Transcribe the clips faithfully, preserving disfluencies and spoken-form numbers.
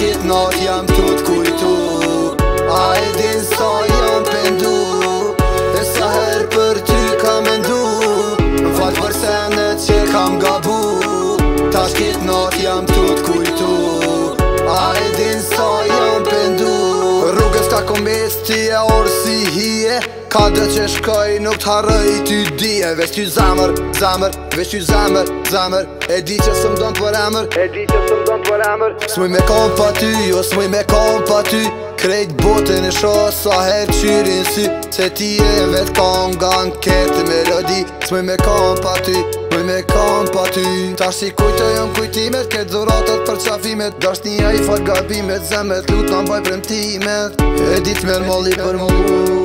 kit not jam tot kujtu. A e din sa jam pendu, e sa her për ty kam mendu. M'fal për senet që kam gabu, tash kit not jam tot kujtu. A e din sa jam pendu. Rrugës ka kombes ti e orë si hije, ka dhe që shkoj nuk t'harrëj ty dije. Veç ty zamër, zamër, veç ty zamër, zamër. E di që së m'don për emër, e di që së m'don për emër. S'muj me kom pa ty, jo s'muj me kom pa ty. Krejt botën e shoh sa her qyrin sy, se ti e vet kom nga n'ketë melodi. S'muj me kom pa ty, s'muj me kom pa ty. Tash si kujtë jom kujtimet, ketë dhuratat për qafimet. Dasht një i fal gabimet, zemet lut në mbaj premtimet. E dit t'mer molli për mu,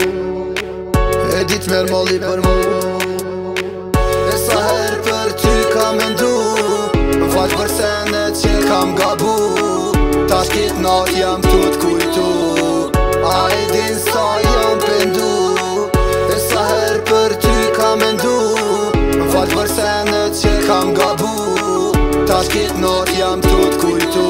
e dit t'mer molli për mu. E sa her për ty kam mendu, m'fal për senet që kam gabu. Tash kit not jam tot kujtu. A e din sa jam pendu, e sa her për ty kam mendu. M'fal për senet që kam gabu, tash kit not jam tot kujtu.